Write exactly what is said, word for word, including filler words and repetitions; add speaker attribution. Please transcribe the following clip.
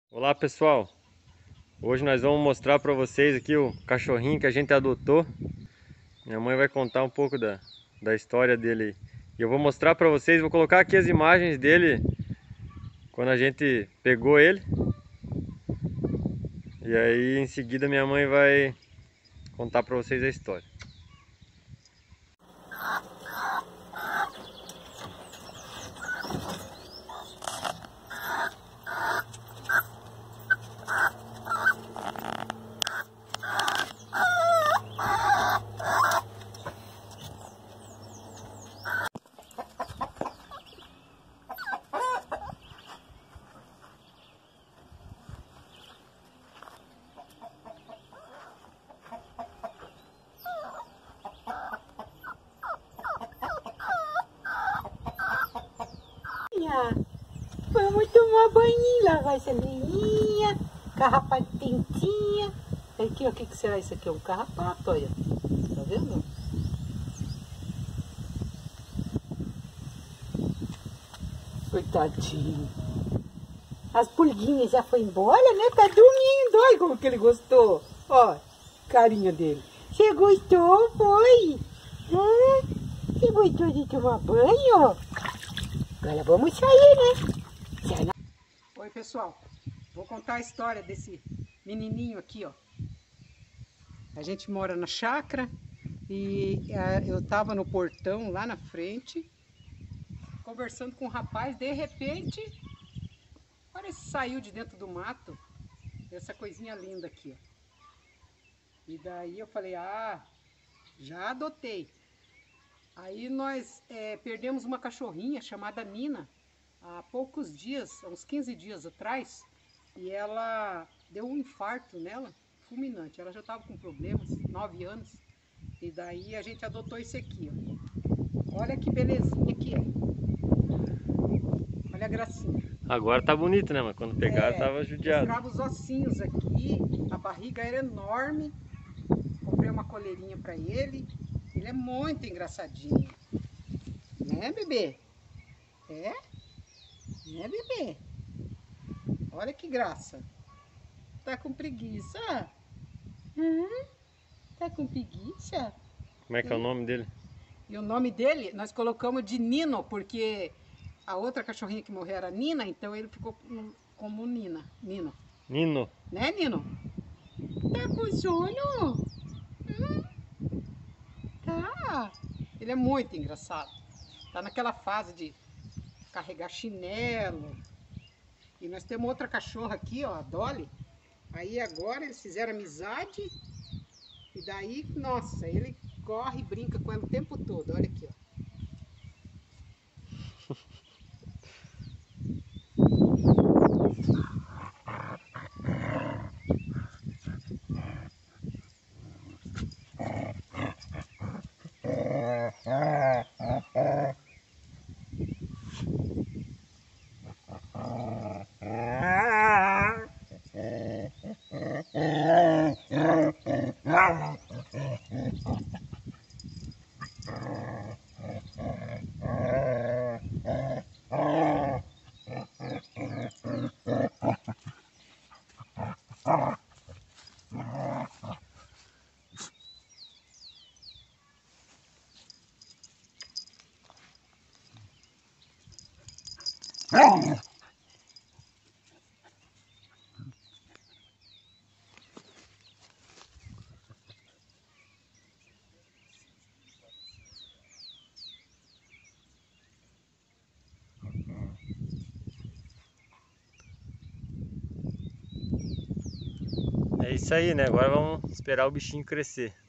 Speaker 1: Olá pessoal, hoje nós vamos mostrar para vocês aqui o cachorrinho que a gente adotou. Minha mãe vai contar um pouco da, da história dele e eu vou mostrar para vocês, vou colocar aqui as imagens dele quando a gente pegou ele. E aí em seguida minha mãe vai contar para vocês a história.
Speaker 2: Vamos tomar banho, lavar essa linha, carrapato quentinha. Aqui, ó, o que, que será isso aqui? É um carrapato, olha. Tá vendo? Coitadinho. As pulguinhas já foi embora, né? Tá dormindo. Olha como que ele gostou. Ó, carinha dele. Você gostou, foi? Hã? Você gostou de tomar banho? Agora vamos sair, né? Oi pessoal, vou contar a história desse menininho aqui, ó. A gente mora na chácara e uh, eu tava no portão lá na frente, conversando com um rapaz, de repente, parece que saiu de dentro do mato, essa coisinha linda aqui, ó. E daí eu falei, ah, já adotei. Aí nós é, perdemos uma cachorrinha chamada Nina, há poucos dias, há uns quinze dias atrás, e ela deu um infarto nela, fulminante. Ela já estava com problemas, nove anos, e daí a gente adotou esse aqui, ó. Olha que belezinha que é. Olha a gracinha.
Speaker 1: Agora tá bonito, né? Mas quando pegaram
Speaker 2: é,
Speaker 1: tava judiado.
Speaker 2: Mostrava os ossinhos aqui, a barriga era enorme. Comprei uma coleirinha para ele. Ele é muito engraçadinho. Né, bebê? É? Né, bebê? Olha que graça. Tá com preguiça? Hum? Tá com preguiça?
Speaker 1: Como é que é o nome dele?
Speaker 2: E o nome dele nós colocamos de Nino, porque a outra cachorrinha que morreu era Nina, então ele ficou como Nina. Nino.
Speaker 1: Nino.
Speaker 2: Né, Nino? Tá com sono? Hum? Tá. Ele é muito engraçado. Tá naquela fase de carregar chinelo. E nós temos outra cachorra aqui, ó, a Dolly. Aí agora eles fizeram amizade. E daí, nossa, ele corre e brinca com ela o tempo todo. Olha aqui, ó.
Speaker 1: É isso aí, né? Agora vamos esperar o bichinho crescer.